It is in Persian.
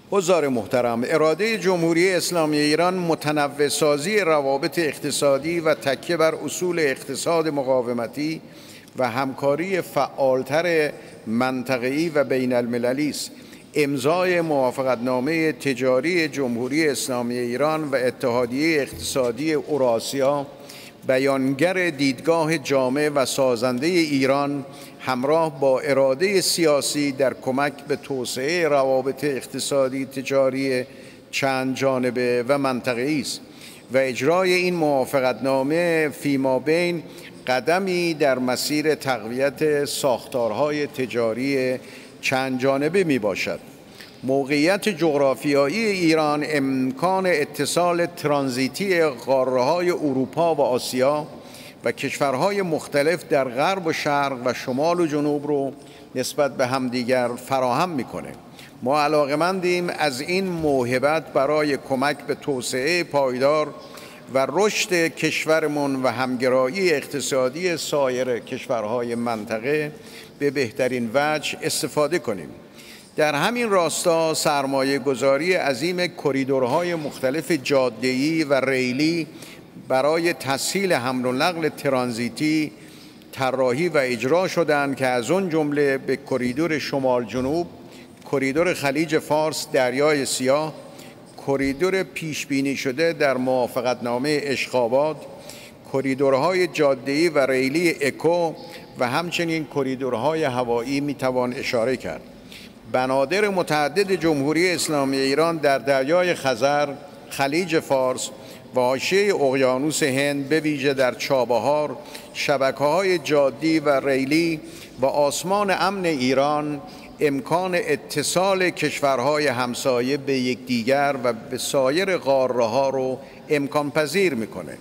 حضار محترم، اراده جمهوری اسلامی ایران متنوع سازی روابط اقتصادی و تکیه بر اصول اقتصاد مقاومتی و همکاری فعالتر منطقه‌ای و بین المللی است. امضای موافقتنامه تجاری جمهوری اسلامی ایران و اتحادیه اقتصادی اوراسیا بیانگر دیدگاه جامع و سازنده ایران همراه با اراده سیاسی در کمک به توسعه روابط اقتصادی تجاری چند جانبه و منطقه‌ای است و اجرای این موافقتنامه فیمابین قدمی در مسیر تقویت ساختارهای تجاری چند جانبه می باشد. موقعیت جغرافیایی ایران امکان اتصال ترانزیتی قاره‌های اروپا و آسیا و کشورهای مختلف در غرب و شرق و شمال و جنوب رو نسبت به همدیگر فراهم میکنه. ما علاقه‌مندیم از این موهبت برای کمک به توسعه پایدار و رشد کشورمون و همگرایی اقتصادی سایر کشورهای منطقه به بهترین وجه استفاده کنیم. در همین راستا سرمایه گذاری عظیم کریدورهای مختلف جاده‌ای و ریلی برای تسهیل حمل و نقل ترانزیتی طراحی و اجرا شدند که از آن جمله به کریدور شمال جنوب، کریدور خلیج فارس دریای سیاه، کریدور پیش بینی شده در موافقتنامه اشخاباد، کریدورهای جاده‌ای و ریلی اکو و همچنین کریدورهای هوایی میتوان اشاره کرد. بنادر متعدد جمهوری اسلامی ایران در دریای خزر، خلیج فارس و حاشیه اقیانوس هند به ویژه در چابهار، شبکه‌های جادی و ریلی و آسمان امن ایران امکان اتصال کشورهای همسایه به یکدیگر و به سایر قاره‌ها رو امکان پذیر میکنه.